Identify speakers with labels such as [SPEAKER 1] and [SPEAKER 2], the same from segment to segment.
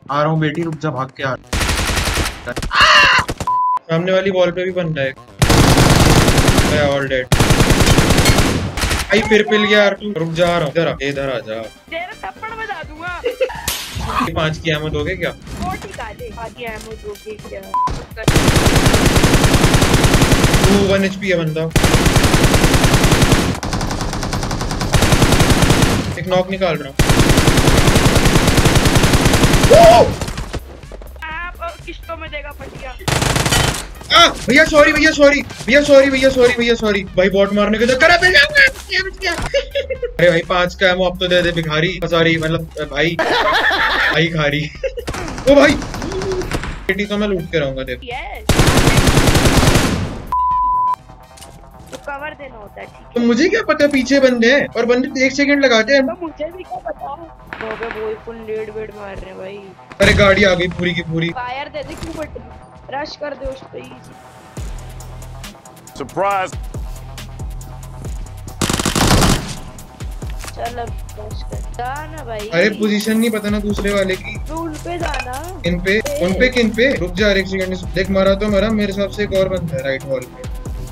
[SPEAKER 1] आ रहा हूँ बेटी, रुक जा, भाग के आ रहा है। सामने वाली वॉल पे भी बंदा है। All dead. भाई फिर पिल गया यार तू, रुक जा, आ रहा हूँ, इधर आ जा।
[SPEAKER 2] तेरा थप्पड़ बजा दूंगा।
[SPEAKER 1] 5 की एमो दोगे क्या?
[SPEAKER 2] 40 एमो दोगे क्या?
[SPEAKER 1] 1 HP है बंदा। एक नॉक निकाल रहा हूँ।
[SPEAKER 2] किस्तों में देगा पटिया।
[SPEAKER 1] भैया सॉरी, भैया सॉरी, भैया सॉरी, भैया सॉरी, भैया सॉरी। भाई बॉट मारने के चक्कर में अरे भाई 5 का एमो अब तो दे दे भिखारी। सॉरी मतलब भाई भाई खारी। ओ भाई बेटी तो मैं लूट के रहूंगा। देख
[SPEAKER 2] तो कवर देना होता है, ठीक है?
[SPEAKER 1] तो मुझे क्या पता पीछे बंदे हैं और बंदे 1 सेकंड लगाते हैं।
[SPEAKER 2] तो मुझे भी क्या पता। वो फुल लेड वेड मार रहे हैं भाई।
[SPEAKER 1] अरे गाड़ी आ गई पूरी की पूरी।
[SPEAKER 2] फायर दे दे, क्यों बट रश कर दे उस पे।
[SPEAKER 3] सरप्राइज।
[SPEAKER 2] चल अब रश कर जाना भाई।
[SPEAKER 1] अरे पोजीशन नहीं पता ना दूसरे वाले की।
[SPEAKER 2] तो उन पे जाना।
[SPEAKER 1] इन पे उन पे किन पे? रुक जा 1 सेकंड। देख मारा तो मरा, मेरे हिसाब से एक और बंदा है राइट वॉल पे।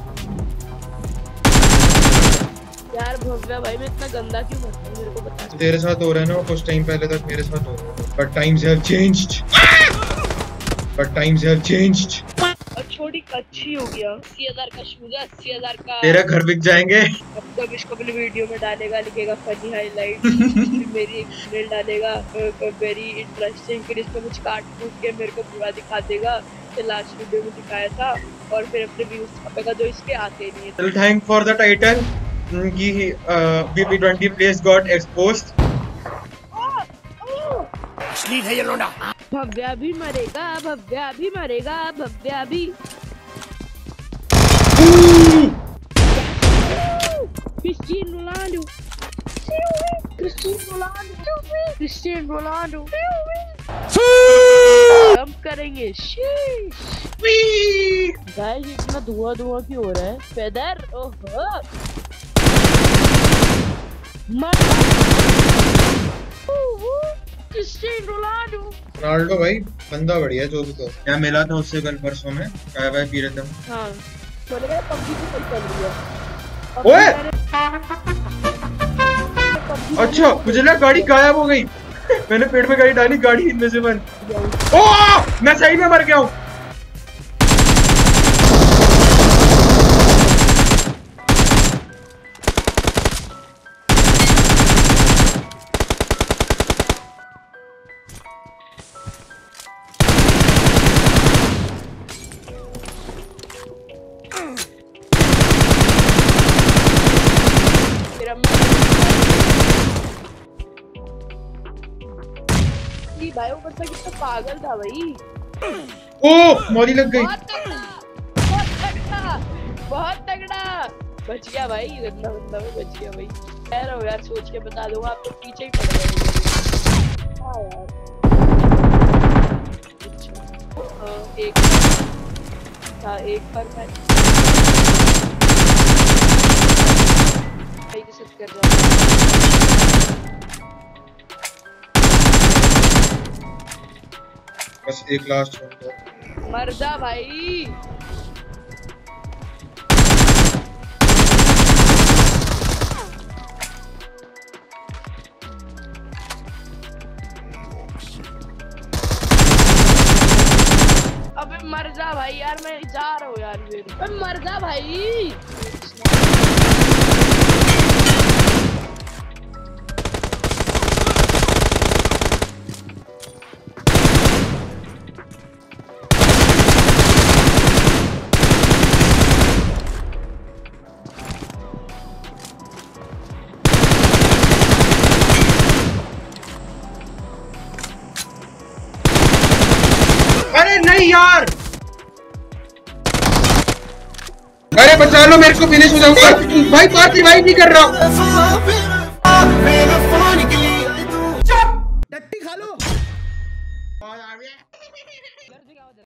[SPEAKER 2] यार भव्या भाई मैं इतना गंदा क्यों करता हूँ, मेरे को बता।
[SPEAKER 1] तेरे साथ हो रहा है ना, कुछ टाइम पहले तक मेरे साथ हो रहा है। But times have changed. But times have changed.
[SPEAKER 2] और छोटी अच्छी हो गया। 80,000 का शूज, 80,000 का।
[SPEAKER 1] तेरा घर बिक जाएंगे।
[SPEAKER 2] अब तो इसको अपनी वीडियो में डालेगा, लिखेगा फनी हाईलाइट। मेरी एक रील डालेगा वेरी इंटरेस्टिंग, फिर इसको कुछ काट कूट के मेरे को पूरा दिखा देगा कि लास्ट वीडियो में दिखाया था, और फिर अपने व्यूज छापेगा जो इसके आते नहीं है।
[SPEAKER 1] थैंक फॉर द टाइटल कि BP20 प्लेस गॉट एक्सपोज्ड।
[SPEAKER 3] अश्लील है ये लोंडा।
[SPEAKER 2] भव्या भी मरेगा, भव्या भी मरेगा, भव्या भी। Cristiano Ronaldo, Cristiano Ronaldo, Cristiano Ronaldo. हम करेंगे गाइस। इतना धुआं धुआं क्यों हो रहा है? फेदर ओहो क्रिस्टियानो रोनाल्डो।
[SPEAKER 1] रोनाल्डो भाई बंदा बढ़िया जो भी तो। क्या मिला था उससे कल परसों में, चाय वाय पी रहे थे।
[SPEAKER 2] हाँ बोले गए पबजी की कोई चल रही है।
[SPEAKER 1] ओए अच्छा मुझे लगा गाड़ी गायब हो गई। मैंने पेड़ में गाड़ी डाली, गाड़ी इनविजिबल। ओह मैं सही में मर गया हूँ।
[SPEAKER 2] भाई ऊपर से कितना पागल था भाई।
[SPEAKER 1] ओ मौली लग गई।
[SPEAKER 2] बहुत तगड़ा बच गया भाई। गंदा बंदा में बच गया भाई। कह रहा हूँ यार, सोच के बता दूंगा, आप तो पीछे ही पड़ गए। हाँ यार एक था, एक पर मैं कर रहा।
[SPEAKER 1] बस एक लास्ट छोड़ दो।
[SPEAKER 2] मर जा भाई। अबे मर जा भाई यार, मैं जा रहा हूँ यार। अबे मर जा भाई।
[SPEAKER 1] अरे नहीं यार, अरे बचा लो, मेरे को फिनिश हो जाऊंगा भाई। पार्टी भाई नहीं कर रहा।
[SPEAKER 3] टट्टी खा लो।